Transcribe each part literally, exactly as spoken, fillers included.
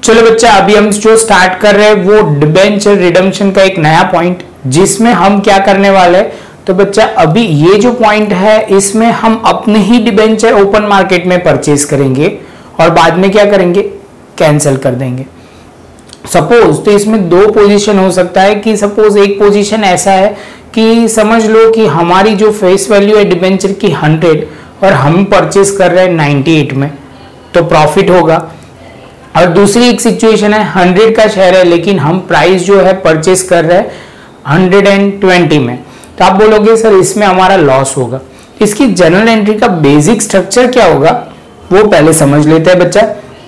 चलो बच्चा, अभी हम जो स्टार्ट कर रहे हैं वो डिबेंचर रिडम्पशन का एक नया पॉइंट, जिसमें हम क्या करने वाले हैं। तो बच्चा अभी ये जो पॉइंट है इसमें हम अपने ही डिबेंचर ओपन मार्केट में परचेज करेंगे और बाद में क्या करेंगे, कैंसिल कर देंगे। सपोज तो इसमें दो पोजीशन हो सकता है कि सपोज एक पोजीशन ऐसा है कि समझ लो कि हमारी जो फेस वैल्यू है डिबेंचर की हंड्रेड और हम परचेज कर रहे हैं नाइंटी एट में, तो प्रॉफिट होगा। और दूसरी एक सिचुएशन है हंड्रेड का शेयर है लेकिन हम प्राइस जो है परचेज कर रहे हैं हंड्रेड एंड ट्वेंटी में, तो आप बोलोगे सर इसमें हमारा लॉस होगा। इसकी जनरल एंट्री का बेसिक स्ट्रक्चर क्या होगा वो पहले समझ लेते हैं बच्चा।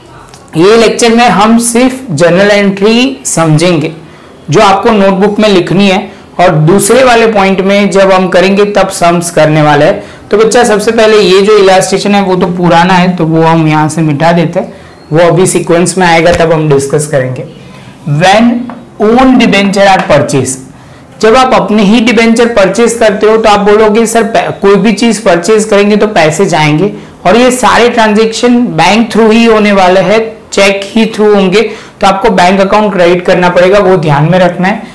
ये लेक्चर में हम सिर्फ जनरल एंट्री समझेंगे जो आपको नोटबुक में लिखनी है, और दूसरे वाले पॉइंट में जब हम करेंगे तब सम्स करने वाले हैं। तो बच्चा सबसे पहले ये जो इलास्ट्रेशन है वो तो पुराना है, तो वो हम यहाँ से मिटा देते हैं, वो अभी सीक्वेंस में आएगा तब हम डिस्कस करेंगे। When own debenture are purchase, जब आप अपने ही डिबेंचर परचेज करते हो तो आप बोलोगे सर कोई भी चीज परचेज करेंगे तो पैसे जाएंगे, और ये सारे ट्रांजेक्शन बैंक थ्रू ही होने वाले हैं, चेक ही थ्रू होंगे, तो आपको बैंक अकाउंट क्रेडिट करना पड़ेगा, वो ध्यान में रखना है।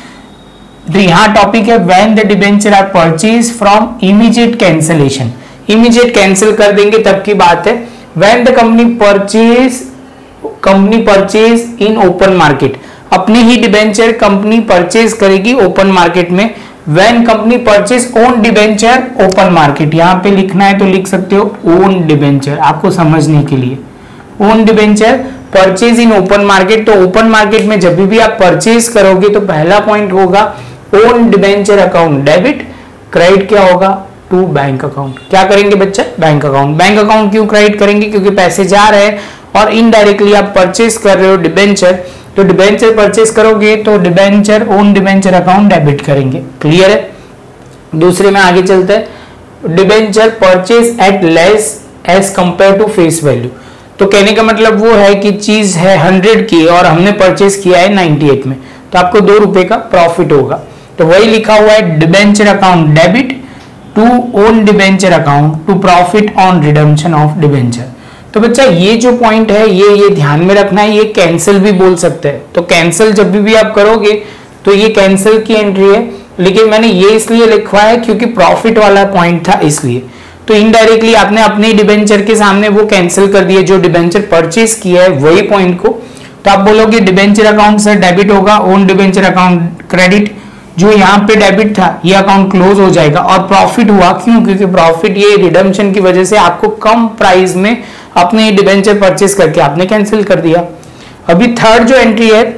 तो यहाँ टॉपिक है when the debenture are purchase from immediate cancellation, immediate cancel कर देंगे तब की बात है। When the company purchase company purchase in open market, अपनी ही डिबेंचर कंपनी परचेज करेगी ओपन मार्केट में। When company purchase own debenture open market, यहाँ पे लिखना है तो लिख सकते हो ओन डिबेंचर, आपको समझने के लिए own debenture purchase in open market. तो ओपन मार्केट में जब भी आप परचेज करोगे तो पहला पॉइंट होगा own debenture account debit, credit क्या होगा टू बैंक अकाउंट। क्या करेंगे बच्चा, बैंक अकाउंट। बैंक अकाउंट क्यों क्रेडिट करेंगे, क्योंकि पैसे जा रहे हैं और इनडायरेक्टली आप परचेज कर रहे हो डिबेंचर, तो डिबेंचर परचेज करोगे तो debenture own debenture account debit करेंगे। क्लियर है। दूसरे में आगे चलते हैं, debenture purchase at less as compare to face value. तो कहने का मतलब वो है कि चीज है हंड्रेड की और हमने परचेज किया है नाइंटी एट में, तो आपको दो रुपए का प्रॉफिट होगा। तो वही लिखा हुआ है debenture account debit to own debenture account to profit on redemption of debenture. तो बच्चा ये जो पॉइंट है ये ये ध्यान में रखना है, ये कैंसिल भी बोल सकते हैं। तो कैंसिल जब भी, भी आप करोगे तो ये कैंसिल की एंट्री है, लेकिन मैंने ये इसलिए लिखवा है क्योंकि प्रॉफिट वाला पॉइंट था इसलिए। तो इनडायरेक्टली आपने अपने डिबेंचर के सामने वो कैंसिल कर दिया जो डिबेंचर परचेज किया है वही पॉइंट को। तो आप बोलोगे डिबेंचर अकाउंट से डेबिट होगा, ओन डिबेंचर अकाउंट क्रेडिट, जो यहाँ पे डेबिट था ये अकाउंट क्लोज हो जाएगा। और प्रॉफिट हुआ क्यों, क्योंकि प्रॉफिट ये रिडम्पशन की वजह से आपको कम प्राइस में अपने डिबेंचर परचेज करके आपने कैंसिल कर दिया। अभी थर्ड जो एंट्री है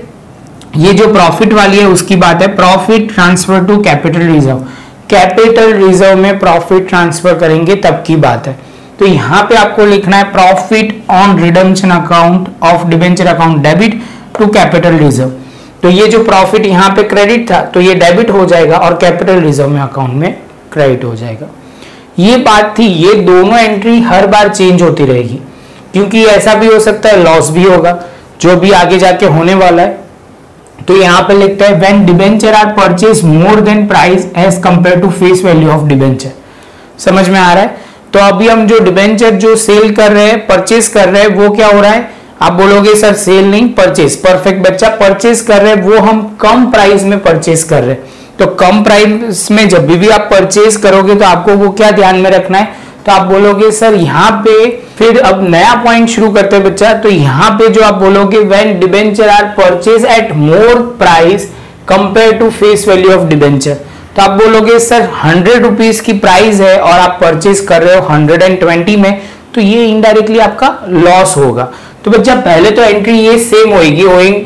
ये जो प्रॉफिट वाली है उसकी बात है, profit transfer to capital reserve. Capital reserve में प्रॉफिट ट्रांसफर करेंगे तब की बात है। तो यहाँ पे आपको लिखना है profit on redemption account of debenture account debit to capital reserve. तो ये जो प्रॉफिट यहाँ पे क्रेडिट था तो ये डेबिट हो जाएगा और कैपिटल रिजर्व में अकाउंट में क्रेडिट हो जाएगा। ये बात थी। ये दोनों एंट्री हर बार चेंज होती रहेगी, क्योंकि ऐसा भी हो सकता है लॉस भी होगा जो भी आगे जाके होने वाला है। तो यहाँ पे लिखता है when debenture are purchase more than price as compare to face value of debenture. समझ में आ रहा है। तो अभी हम जो डिबेंचर जो सेल कर रहे हैं, परचेज कर रहे हैं, वो क्या हो रहा है, आप बोलोगे सर सेल नहीं परचेज। परफेक्ट बच्चा, परचेज कर रहे हैं वो हम कम प्राइस में परचेज कर रहे हैं। तो कम प्राइस में जब भी आप परचेज करोगे तो आपको वो क्या ध्यान में रखना है, तो आप बोलोगे सर यहाँ पे, फिर अब नया पॉइंट शुरू करते हैं बच्चा। तो यहाँ पे जो आप बोलोगे when debenture are purchase at more price compare to face value of debenture. तो आप बोलोगे सर हंड्रेड रुपीज की प्राइस है और आप परचेज कर रहे हो हंड्रेड एंड ट्वेंटी में, तो ये इनडायरेक्टली आपका लॉस होगा। तो बच्चा पहले तो एंट्री ये सेम होगी,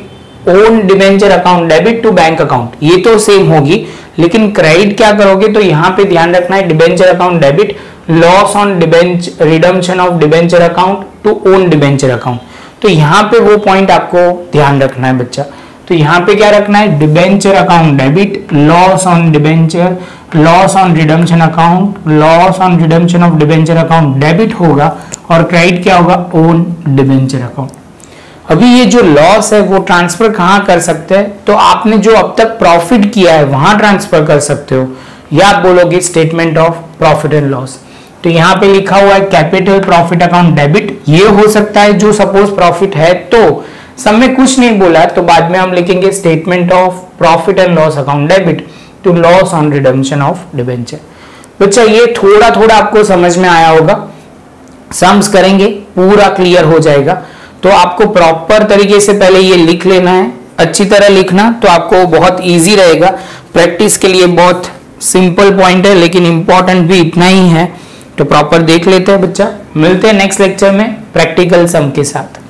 own debenture account debit to bank account, ये तो सेम होगी, लेकिन क्रेडिट क्या करोगे, तो यहाँ पे ध्यान रखना है debenture account debit loss on debenture redemption of debenture account to own debenture account. तो यहाँ पे वो पॉइंट आपको ध्यान रखना है बच्चा। तो यहाँ पे क्या रखना है, debenture account debit loss on debenture loss on redemption account loss on redemption of debenture account debit होगा, और क्रेडिट क्या होगा, ओन डिबेंचर अकाउंट। अभी ये जो लॉस है वो ट्रांसफर कहाँ कर सकते हैं, तो आपने जो अब तक प्रॉफिट किया है वहां ट्रांसफर कर सकते हो, या आप बोलोगे statement of profit and loss. तो यहाँ पे लिखा हुआ है कैपिटल प्रॉफिट अकाउंट डेबिट, ये हो सकता है जो सपोज प्रॉफिट है तो सम में कुछ नहीं बोला तो बाद में हम लिखेंगे statement of profit and loss account debit to loss on redemption of debenture. बच्चा ये थोड़ा थोड़ा आपको समझ में आया होगा, सम्स करेंगे पूरा क्लियर हो जाएगा। तो आपको प्रॉपर तरीके से पहले ये लिख लेना है, अच्छी तरह लिखना, तो आपको बहुत इजी रहेगा। प्रैक्टिस के लिए बहुत सिंपल पॉइंट है लेकिन इंपॉर्टेंट भी इतना ही है, तो प्रॉपर देख लेते हैं बच्चा। मिलते हैं नेक्स्ट लेक्चर में प्रैक्टिकल सम के साथ।